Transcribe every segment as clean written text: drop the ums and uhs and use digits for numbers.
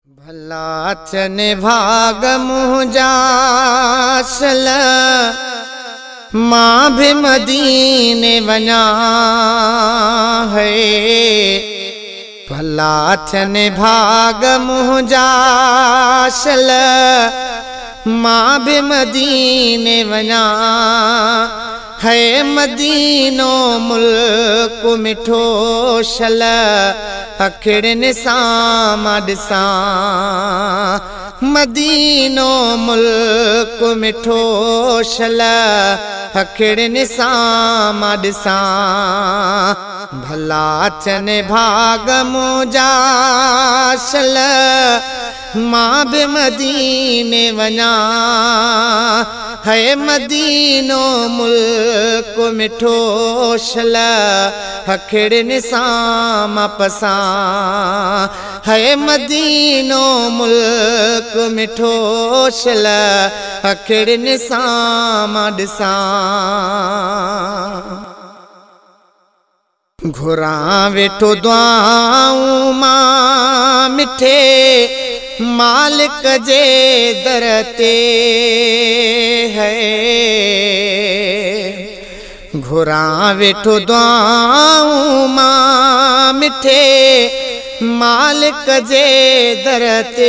भला चन भाग मुझा सल मां भी मदीने वना है। भला चन भाग मुझा सल मां भी मदीने वना है। मदीनो मुल्क मिठो शल अखिड़न सां ॾिसा। मदीनो मुल्क मिठो शल अखिड़न सां ॾिसा। भला चन भाग मुझा शल मां भी मदीने वना है। मदीनो मुल्क मिठो शल अखिड़न सां पसा है। मदीनो मुल्क मिठो शल अखिड़न सां ॾिसा। घुरां वेठो दुआऊं मां मिठे मालिक जे दर ते है। घुरां वेठो दुआऊं मां मिठे मालिक जे दर ते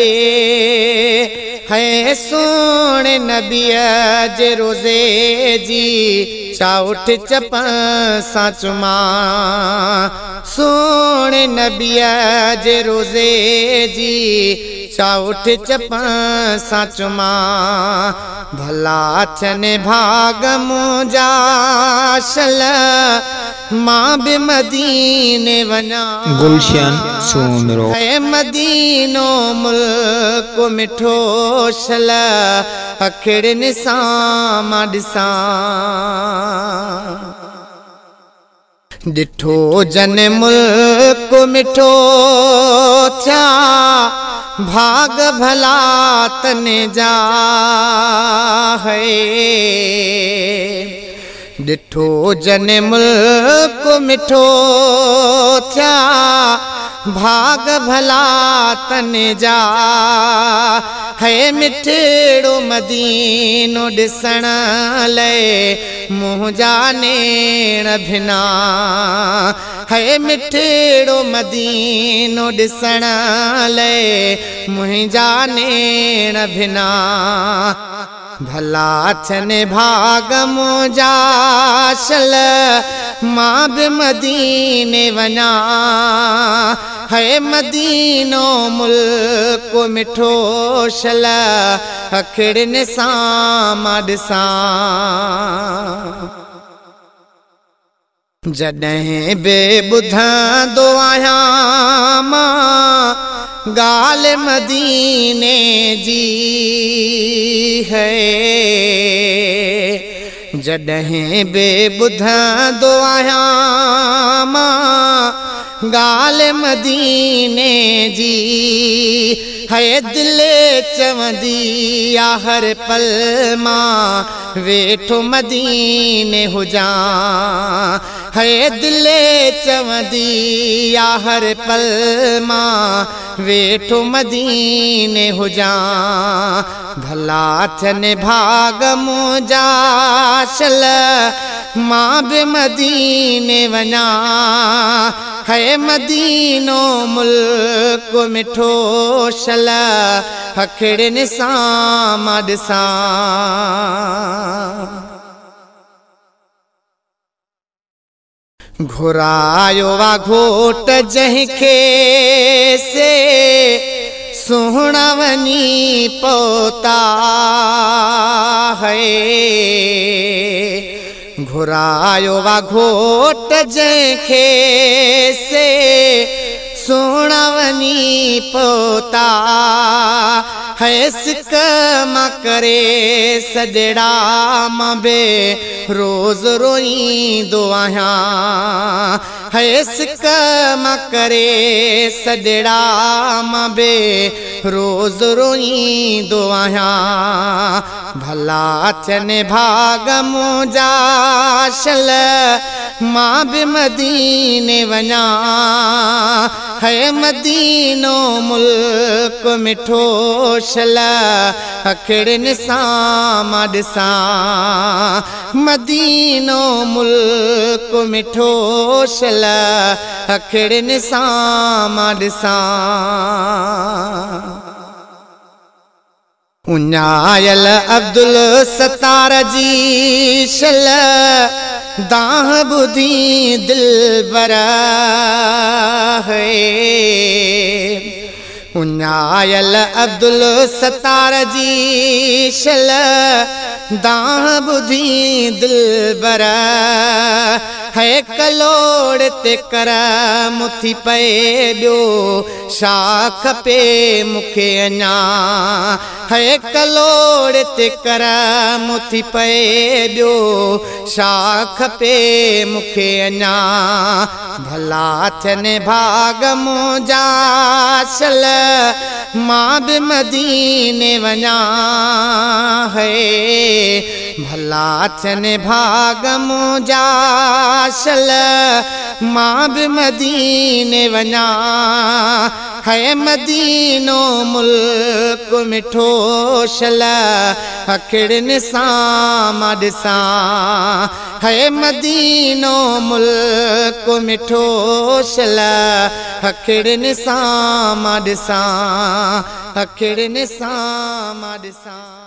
है। सोने नबीअ जे रोज़े जी चाउठ चपन सां चुमा। सोने नबीअ जे रोज़े जी चाउठ चपन सां चुमा। भला चन भाग मुझा शल मां भी मदीने वना। गुलशन सोमरो है। मदीनो मुल्क मिठो शल अखिड़न सां ॾिसा। ॾिठो जन मुल्क मिठो थिया भाग भला तन जा है। ॾिठो जन मुल्क मिठो थिया भाग भला तन जा है। मिठड़ो मदीनो ॾिसण लाइ मुंहिंजा नेण भिना है। मिठड़ो मदीनो ॾिसण लाइ मुंहिंजा नेण भिना। भला चन भाग मुझा शल मां भी मदीने वना है। मदीनो मुल्क मिठो शल अखिड़न सां ॾिसा। जॾहिं बे ॿुधंदो आहियां मां गाल मदीने जी है। जॾहिं बे ॿुधंदो आहियां मां गाल मदीने जी है। दिल चवंदी आ हर पल मां वेठो मदीने हुजां है। दिल चवंदी आ हर पल मां वेठो मदीने हुजां। भला चन भाग मुझा शल मां भी मदीने वना है। मदीनो मुल्क मिठो शल अखिड़न सां ॾिसा। घुरायो वा घोट जंहिंखे से सुहिणा वञी पहुता है। घुरायो वा घोट जंहिंखे से सुहिणा वञी पहुता है। सिक मां करे सजड़ा मां बे रोज़ रोईंदो आहियां है। सिक मां करे सजड़ा मां बे रोज़ रोईंदो आहियां। भला चन भाग मुझा शल मां भी मदीने वना है मदीनो मुल्क मिठो शल अखड़न सां मां ॾिसां मदीनो मुल्क मिठो शल अखड़न सां मां ॾिसां उन्यायल अब्दुल सत्तार जी शल दाह बुधी दिलबर है उन्यायल अब्दुल सत्तार जी शल दाह बुधी दिलबर है कलोड़ ते कर मुथी पे ॿियो छा खपे मूंखे अञा है कलोड़ ते कर मुथी पे ॿियो छा खपे मूंखे अञा भला थियनि भाग मुंहिंजा शल मां बि मदीने वञा है भला थियनि भाग मुंहिंजा शल मां बि मदीने वञा है मदीनो मुल्क मिठो शल अखड़न सां मां ॾिसां है मदीनो मुल्क मिठो शल अखड़न सां मां ॾिसां अखड़न सां मां ॾिसां।